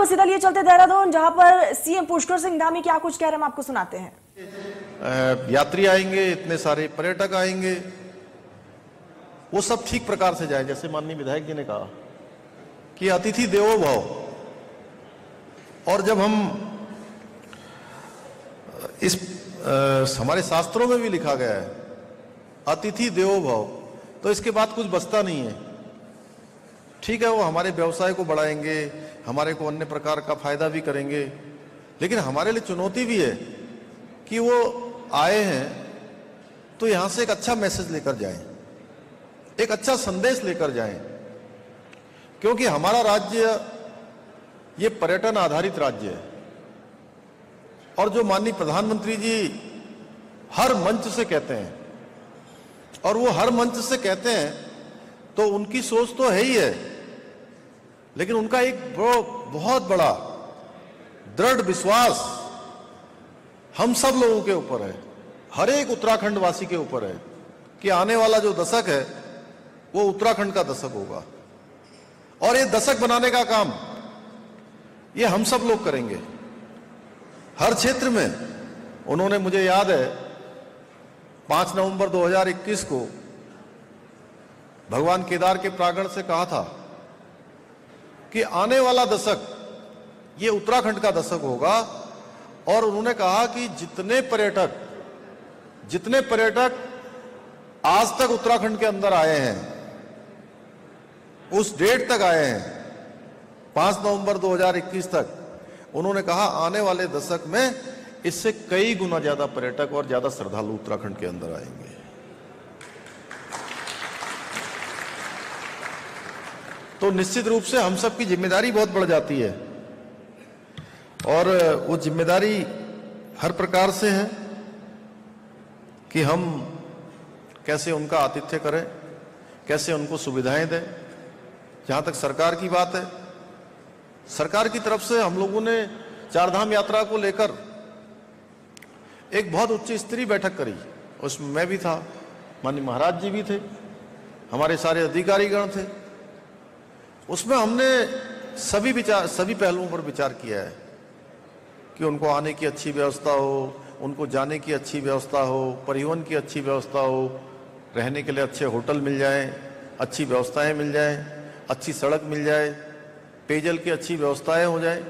वापस सीधा लिए चलते देहरादून, जहां पर सीएम पुष्कर सिंह धामी क्या कुछ कह रहे हैं, हम आपको सुनाते हैं। यात्री आएंगे, इतने सारे पर्यटक आएंगे, वो सब ठीक प्रकार से जाए। जैसे माननीय विधायक जी ने कहा कि अतिथि देवो भव, और जब हम इस हमारे शास्त्रों में भी लिखा गया है अतिथि देवो भव, तो इसके बाद कुछ बचता नहीं है। ठीक है, वो हमारे व्यवसाय को बढ़ाएंगे, हमारे को अन्य प्रकार का फायदा भी करेंगे, लेकिन हमारे लिए चुनौती भी है कि वो आए हैं तो यहां से एक अच्छा मैसेज लेकर जाएं, एक अच्छा संदेश लेकर जाएं, क्योंकि हमारा राज्य ये पर्यटन आधारित राज्य है। और जो माननीय प्रधानमंत्री जी हर मंच से कहते हैं, और वो हर मंच से कहते हैं तो उनकी सोच तो है ही है, लेकिन उनका एक बहुत बड़ा दृढ़ विश्वास हम सब लोगों के ऊपर है, हर एक उत्तराखंड वासी के ऊपर है कि आने वाला जो दशक है वो उत्तराखंड का दशक होगा। और ये दशक बनाने का काम ये हम सब लोग करेंगे हर क्षेत्र में। उन्होंने, मुझे याद है, 5 नवंबर 2021 को भगवान केदार के प्रांगण से कहा था कि आने वाला दशक ये उत्तराखंड का दशक होगा। और उन्होंने कहा कि जितने पर्यटक आज तक उत्तराखंड के अंदर आए हैं, उस डेट तक आए हैं 5 नवंबर 2021 तक, उन्होंने कहा आने वाले दशक में इससे कई गुना ज्यादा पर्यटक और ज्यादा श्रद्धालु उत्तराखंड के अंदर आएंगे। तो निश्चित रूप से हम सब की जिम्मेदारी बहुत बढ़ जाती है, और वो जिम्मेदारी हर प्रकार से है कि हम कैसे उनका आतिथ्य करें, कैसे उनको सुविधाएं दें। जहां तक सरकार की बात है, सरकार की तरफ से हम लोगों ने चारधाम यात्रा को लेकर एक बहुत उच्च स्तरीय बैठक करी। उसमें मैं भी था, माननीय महाराज जी भी थे, हमारे सारे अधिकारीगण थे। उसमें हमने सभी पहलुओं पर विचार किया है कि उनको आने की अच्छी व्यवस्था हो, उनको जाने की अच्छी व्यवस्था हो, परिवहन की अच्छी व्यवस्था हो, रहने के लिए अच्छे होटल मिल जाएं, अच्छी व्यवस्थाएं मिल जाएं, अच्छी सड़क मिल जाए, पेयजल की अच्छी व्यवस्थाएं हो जाए,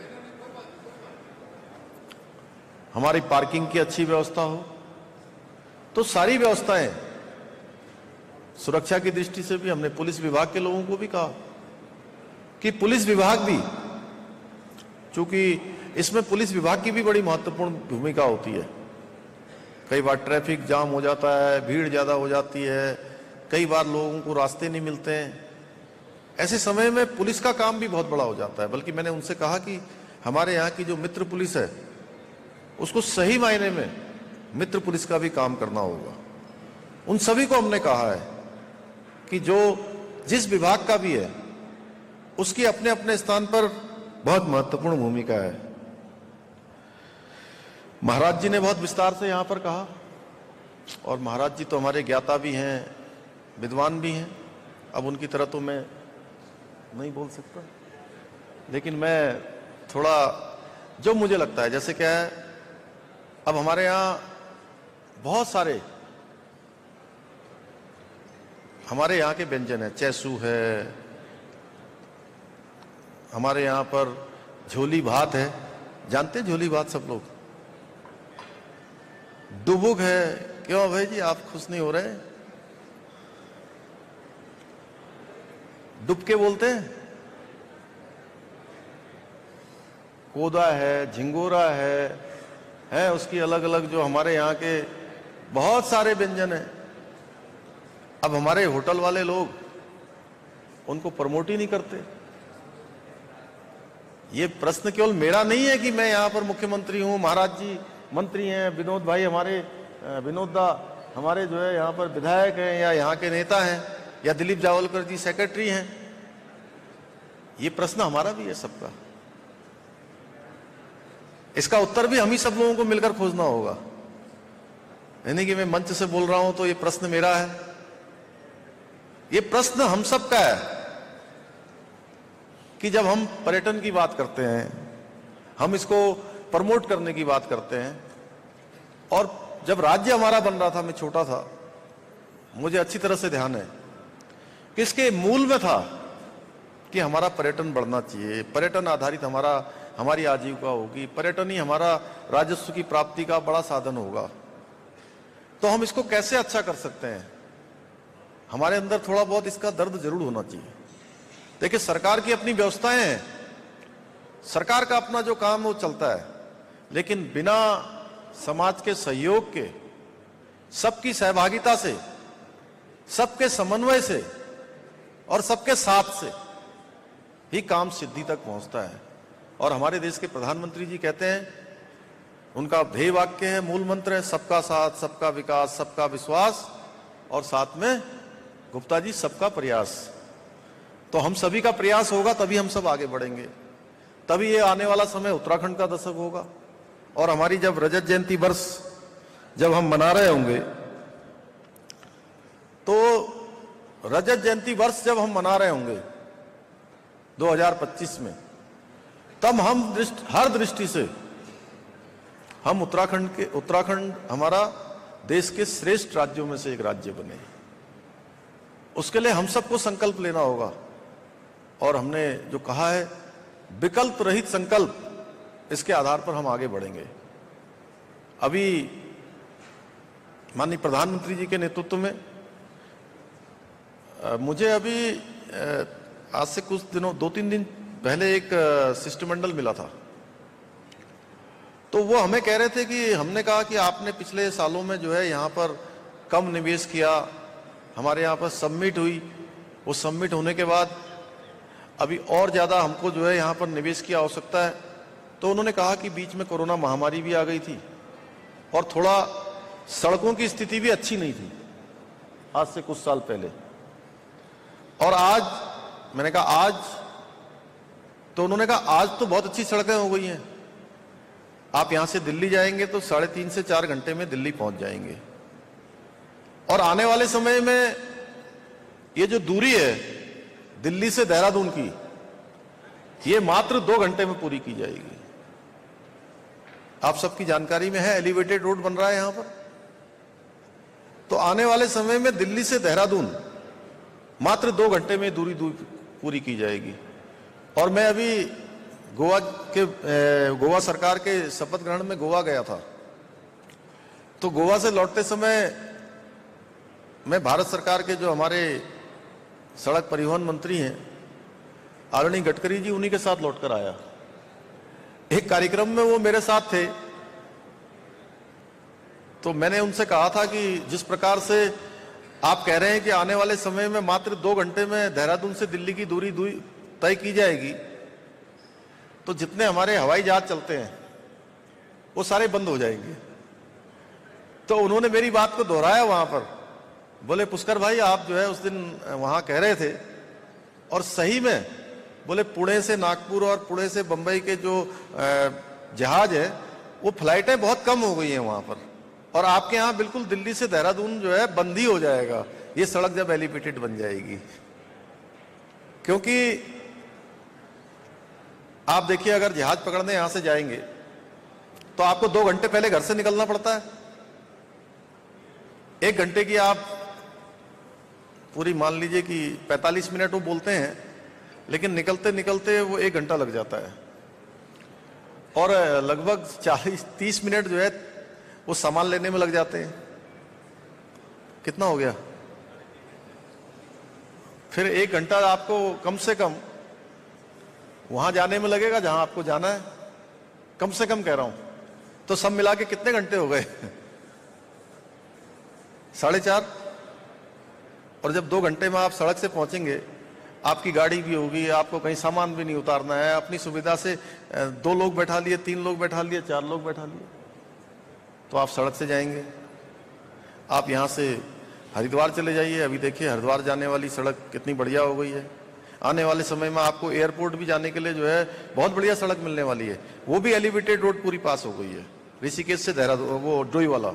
हमारी पार्किंग की अच्छी व्यवस्था हो। तो सारी व्यवस्थाएं, सुरक्षा की दृष्टि से भी हमने पुलिस विभाग के लोगों को भी कहा कि पुलिस विभाग भी, चूंकि इसमें पुलिस विभाग की भी बड़ी महत्वपूर्ण भूमिका होती है। कई बार ट्रैफिक जाम हो जाता है, भीड़ ज्यादा हो जाती है, कई बार लोगों को रास्ते नहीं मिलते हैं। ऐसे समय में पुलिस का काम भी बहुत बड़ा हो जाता है। बल्कि मैंने उनसे कहा कि हमारे यहाँ की जो मित्र पुलिस है उसको सही मायने में मित्र पुलिस का भी काम करना होगा। उन सभी को हमने कहा है कि जो जिस विभाग का भी है उसकी अपने अपने स्थान पर बहुत महत्वपूर्ण भूमिका है। महाराज जी ने बहुत विस्तार से यहाँ पर कहा, और महाराज जी तो हमारे ज्ञाता भी हैं, विद्वान भी हैं। अब उनकी तरह तो मैं नहीं बोल सकता, लेकिन मैं थोड़ा जो मुझे लगता है, जैसे क्या है, अब हमारे यहाँ बहुत सारे हमारे यहाँ के व्यंजन है, चैसू है, हमारे यहाँ पर झोली भात है, जानते हैं झोली भात सब लोग, डुबुक है। क्यों भाई जी आप खुश नहीं हो रहे? डुबके बोलते हैं, कोदा है, झिंगोरा है उसकी अलग अलग जो हमारे यहाँ के बहुत सारे व्यंजन हैं। अब हमारे होटल वाले लोग उनको प्रमोट ही नहीं करते। ये प्रश्न केवल मेरा नहीं है कि मैं यहाँ पर मुख्यमंत्री हूँ, महाराज जी मंत्री हैं, विनोद भाई हमारे, विनोद दा हमारे जो है यहाँ पर विधायक हैं, या यहाँ के नेता हैं, या दिलीप जावलकर जी सेक्रेटरी हैं। ये प्रश्न हमारा भी है, सबका। इसका उत्तर भी हम ही सब लोगों को मिलकर खोजना होगा। यानी कि मैं मंच से बोल रहा हूं तो ये प्रश्न मेरा है, ये प्रश्न हम सब का है। कि जब हम पर्यटन की बात करते हैं, हम इसको प्रमोट करने की बात करते हैं, और जब राज्य हमारा बन रहा था, मैं छोटा था, मुझे अच्छी तरह से ध्यान है कि इसके मूल में था कि हमारा पर्यटन बढ़ना चाहिए, पर्यटन आधारित हमारी आजीविका होगी, पर्यटन ही हमारा राजस्व की प्राप्ति का बड़ा साधन होगा। तो हम इसको कैसे अच्छा कर सकते हैं? हमारे अंदर थोड़ा बहुत इसका दर्द जरूर होना चाहिए। देखिए, सरकार की अपनी व्यवस्थाएं हैं, सरकार का अपना जो काम वो चलता है, लेकिन बिना समाज के सहयोग के, सबकी सहभागिता से, सबके समन्वय से और सबके साथ से ही काम सिद्धि तक पहुंचता है। और हमारे देश के प्रधानमंत्री जी कहते हैं, उनका ध्येय वाक्य है, मूल मंत्र है, सबका साथ, सबका विकास, सबका विश्वास, और साथ में गुप्ता जी सबका प्रयास। तो हम सभी का प्रयास होगा तभी हम सब आगे बढ़ेंगे, तभी ये आने वाला समय उत्तराखंड का दशक होगा। और हमारी जब रजत जयंती वर्ष जब हम मना रहे होंगे, तो रजत जयंती वर्ष जब हम मना रहे होंगे 2025 में, तब हम हर दृष्टि से हम उत्तराखंड हमारा देश के श्रेष्ठ राज्यों में से एक राज्य बने। उसके लिए हम सबको संकल्प लेना होगा, और हमने जो कहा है विकल्प रहित संकल्प, इसके आधार पर हम आगे बढ़ेंगे। अभी माननीय प्रधानमंत्री जी के नेतृत्व में मुझे अभी आज से कुछ दिनों 2-3 दिन पहले एक शिष्टमंडल मिला था। तो वो हमें कह रहे थे कि हमने कहा कि आपने पिछले सालों में जो है यहाँ पर कम निवेश किया, हमारे यहाँ पर समिट हुई, वो समिट होने के बाद अभी और ज़्यादा हमको जो है यहाँ पर निवेश की आवश्यकता है। तो उन्होंने कहा कि बीच में कोरोना महामारी भी आ गई थी और थोड़ा सड़कों की स्थिति भी अच्छी नहीं थी आज से कुछ साल पहले। और आज मैंने कहा आज, तो उन्होंने कहा आज तो बहुत अच्छी सड़कें हो गई हैं, आप यहां से दिल्ली जाएंगे तो 3.5 से 4 घंटे में दिल्ली पहुंच जाएंगे। और आने वाले समय में ये जो दूरी है दिल्ली से देहरादून की, ये मात्र 2 घंटे में पूरी की जाएगी। आप सबकी जानकारी में है, एलिवेटेड रोड बन रहा है यहां पर। तो आने वाले समय में दिल्ली से देहरादून मात्र 2 घंटे में दूरी पूरी की जाएगी। और मैं अभी गोवा सरकार के शपथ ग्रहण में गोवा गया था, तो गोवा से लौटते समय मैं भारत सरकार के जो हमारे सड़क परिवहन मंत्री हैं आदरणीय गडकरी जी, उन्हीं के साथ लौटकर आया। एक कार्यक्रम में वो मेरे साथ थे, तो मैंने उनसे कहा था कि जिस प्रकार से आप कह रहे हैं कि आने वाले समय में मात्र 2 घंटे में देहरादून से दिल्ली की दूरी तय की जाएगी, तो जितने हमारे हवाई जहाज चलते हैं वो सारे बंद हो जाएंगे। तो उन्होंने मेरी बात को दोहराया वहां पर, बोले पुष्कर भाई आप जो है उस दिन वहां कह रहे थे, और सही में बोले पुणे से नागपुर और पुणे से बंबई के जो जहाज है वो फ्लाइटें बहुत कम हो गई हैं वहां पर, और आपके यहाँ बिल्कुल दिल्ली से देहरादून जो है बंद ही हो जाएगा ये सड़क जब एलिवेटेड बन जाएगी। क्योंकि आप देखिए, अगर जहाज पकड़ने यहां से जाएंगे तो आपको 2 घंटे पहले घर से निकलना पड़ता है। 1 घंटे की आप पूरी मान लीजिए कि 45 मिनट वो बोलते हैं, लेकिन निकलते निकलते वो 1 घंटा लग जाता है। और लगभग 40-30 मिनट जो है वो सामान लेने में लग जाते हैं। कितना हो गया? फिर 1 घंटा आपको कम से कम वहां जाने में लगेगा जहां आपको जाना है, कम से कम कह रहा हूं। तो सब मिला के कितने घंटे हो गए? 4.5। और जब 2 घंटे में आप सड़क से पहुंचेंगे, आपकी गाड़ी भी होगी, आपको कहीं सामान भी नहीं उतारना है, अपनी सुविधा से 2 लोग बैठा लिए, 3 लोग बैठा लिए, 4 लोग बैठा लिए, तो आप सड़क से जाएंगे। आप यहां से हरिद्वार चले जाइए, अभी देखिए हरिद्वार जाने वाली सड़क कितनी बढ़िया हो गई है। आने वाले समय में आपको एयरपोर्ट भी जाने के लिए जो है बहुत बढ़िया सड़क मिलने वाली है, वो भी एलिवेटेड रोड पूरी पास हो गई है, ऋषिकेश से देहरादून, वो डोई वाला।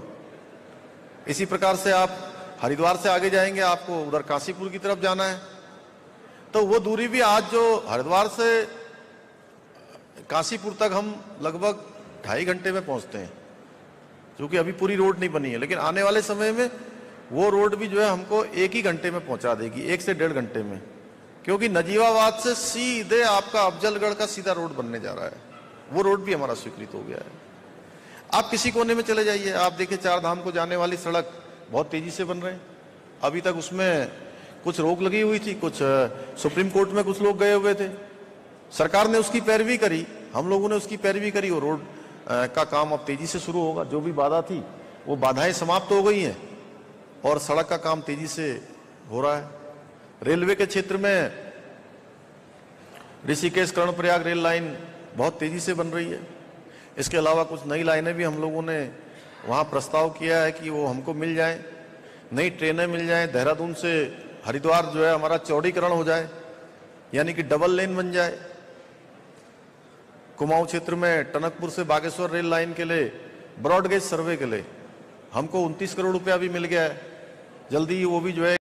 इसी प्रकार से आप हरिद्वार से आगे जाएंगे, आपको उधर काशीपुर की तरफ जाना है, तो वो दूरी भी आज जो हरिद्वार से काशीपुर तक हम लगभग 2.5 घंटे में पहुंचते हैं, क्योंकि अभी पूरी रोड नहीं बनी है, लेकिन आने वाले समय में वो रोड भी जो है हमको 1 ही घंटे में पहुंचा देगी, 1 से 1.5 घंटे में, क्योंकि नजीवाबाद से सीधे आपका अफजलगढ़ का सीधा रोड बनने जा रहा है। वो रोड भी हमारा स्वीकृत हो गया है। आप किसी कोने में चले जाइए, आप देखिए 4 धाम को जाने वाली सड़क बहुत तेजी से बन रहे हैं। अभी तक उसमें कुछ रोक लगी हुई थी, कुछ सुप्रीम कोर्ट में कुछ लोग गए हुए थे, सरकार ने उसकी पैरवी करी, हम लोगों ने उसकी पैरवी करी, और रोड का काम अब तेजी से शुरू होगा। जो भी बाधा थी वो बाधाएं समाप्त हो गई हैं और सड़क का काम तेजी से हो रहा है। रेलवे के क्षेत्र में ऋषिकेश कर्णप्रयाग रेल लाइन बहुत तेजी से बन रही है। इसके अलावा कुछ नई लाइनें भी हम लोगों ने वहां प्रस्ताव किया है कि वो हमको मिल जाए, नई ट्रेनें मिल जाएं। देहरादून से हरिद्वार जो है हमारा चौड़ीकरण हो जाए, यानी कि डबल लेन बन जाए। कुमाऊं क्षेत्र में टनकपुर से बागेश्वर रेल लाइन के लिए ब्रॉडगेज सर्वे के लिए हमको 29 करोड़ रुपया भी मिल गया है। जल्दी ही वो भी जो है